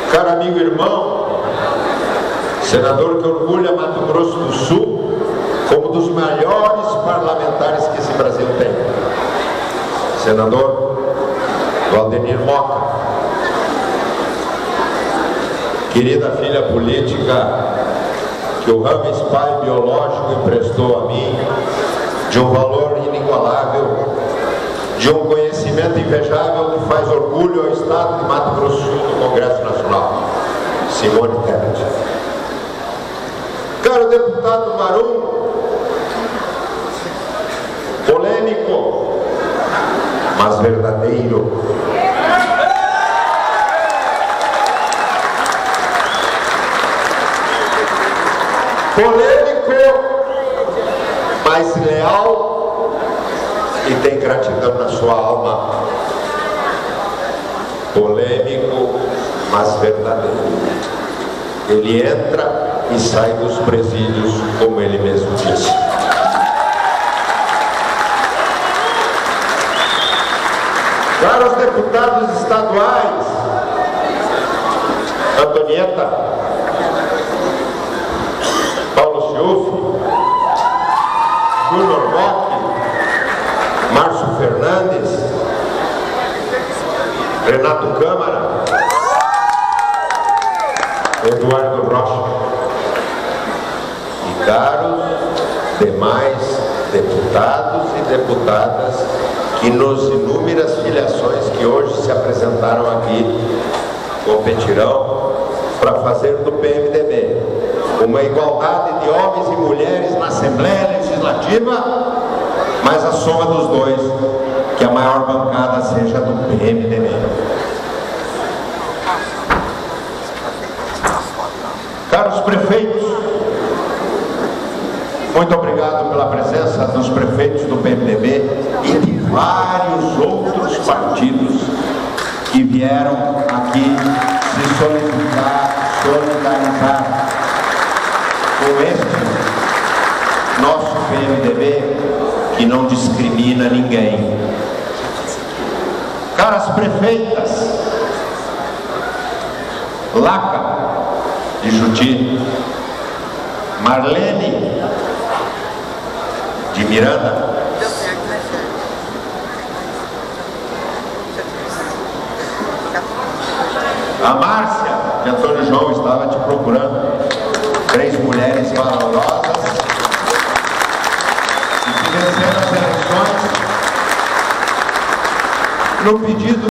Caro amigo e irmão, senador que orgulha Mato Grosso do Sul como dos maiores parlamentares que esse Brasil tem, senador Valdemir Moca, querida filha política que o ramo pai biológico emprestou a mim, de um valor inigualável, de um conhecimento invejável que faz orgulho ao Estado de Mato Grosso do Sul no Congresso Nacional, Simone Tebet. Caro deputado Marum, polêmico, mas verdadeiro. Polêmico, mas leal e tem gratidão na sua alma. Polêmico, mas verdadeiro. Ele entra e sai dos presídios, como ele mesmo disse. Caros deputados estaduais, Antonieta, Paulo Ciufi, Júnior Bock, Márcio Fernandes, Renato Câmara, Eduardo Rocha e caros demais deputados e deputadas que nos inúmeras filiações que hoje se apresentaram aqui competirão para fazer do PMDB uma igualdade de homens e mulheres na Assembleia Legislativa, mas a soma dos dois, que a maior bancada seja do PMDB. Caros prefeitos, muito obrigado pela presença dos prefeitos do PMDB e de vários outros partidos que vieram aqui se solidarizar com este nosso PMDB que não discrimina ninguém. Caras prefeitas, Laca de Juti, Marlene de Miranda, a Márcia de Antônio João estava te procurando, 3 mulheres valorosas e que venceram as eleições no pedido